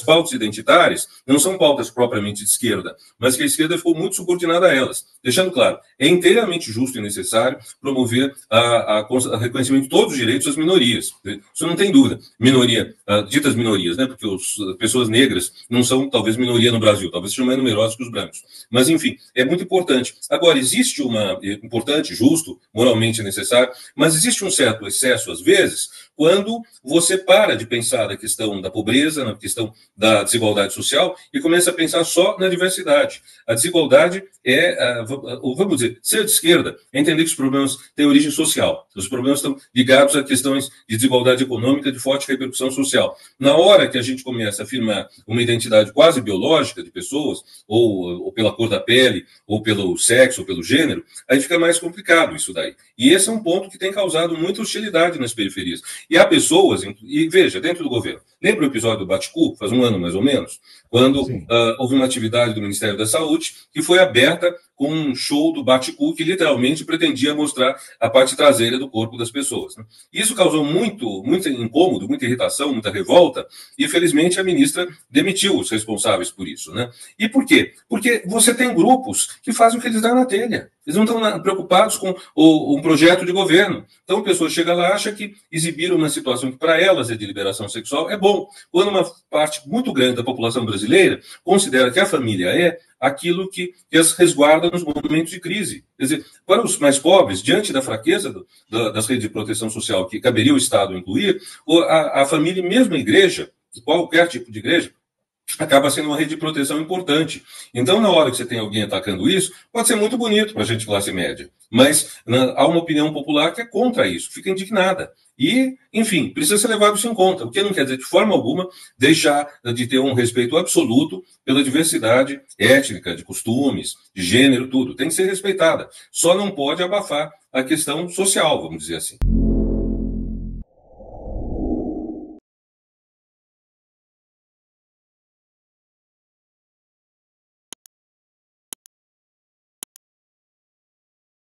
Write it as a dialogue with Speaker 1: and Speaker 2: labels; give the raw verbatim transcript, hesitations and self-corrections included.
Speaker 1: pautas identitárias não são pautas propriamente de esquerda, mas que a esquerda ficou muito subordinada a elas. Deixando claro, é inteiramente justo e necessário promover a, a, a reconhecimento de todos os direitos das minorias. Isso não tem dúvida. Minoria, uh, ditas minorias, né? Porque as pessoas negras não são, talvez, minoria no Brasil, talvez sejam mais numerosas que os brancos. Mas, enfim, é muito importante. Agora, existe uma, é importante, justo, moralmente necessário, mas existe um certo excesso, às vezes, quando você para de pensar na questão da pobreza, na questão da desigualdade social e começa a pensar só na diversidade. A desigualdade é, vamos dizer, ser de esquerda é entender que os problemas têm origem social. Os problemas estão ligados a questões de desigualdade econômica de forte repercussão social. Na hora que a gente começa a afirmar uma identidade quase biológica de pessoas, ou, ou pela cor da pele, ou pelo sexo, ou pelo gênero, aí fica mais complicado isso daí. E esse é um ponto que tem causado muita hostilidade nas periferias. E há pessoas, e veja, dentro do governo, lembra o episódio do Bate-Cu, faz um ano mais ou menos, quando uh, houve uma atividade do Ministério da Saúde que foi aberta com um show do Bate-Cu que literalmente pretendia mostrar a parte traseira do corpo das pessoas, né? Isso causou muito, muito incômodo, muita irritação, muita revolta, e felizmente a ministra demitiu os responsáveis por isso, né? E por quê? Porque você tem grupos que fazem o que eles dão na telha. Eles não estão preocupados com o, um projeto de governo. Então a pessoa chega lá e acha que exibir uma situação que para elas é de liberação sexual é bom, quando uma parte muito grande da população brasileira considera que a família é aquilo que, que as resguarda nos momentos de crise. Quer dizer, para os mais pobres, diante da fraqueza do, da, das redes de proteção social que caberia o Estado incluir, a, a família e mesmo a igreja, qualquer tipo de igreja, acaba sendo uma rede de proteção importante. Então, na hora que você tem alguém atacando isso, pode ser muito bonito para a gente de classe média, mas na, há uma opinião popular que é contra isso, fica indignada. E, enfim, precisa ser levado isso em conta, o que não quer dizer, de forma alguma, deixar de ter um respeito absoluto pela diversidade étnica, de costumes, de gênero, tudo. Tem que ser respeitada. Só não pode abafar a questão social, vamos dizer assim.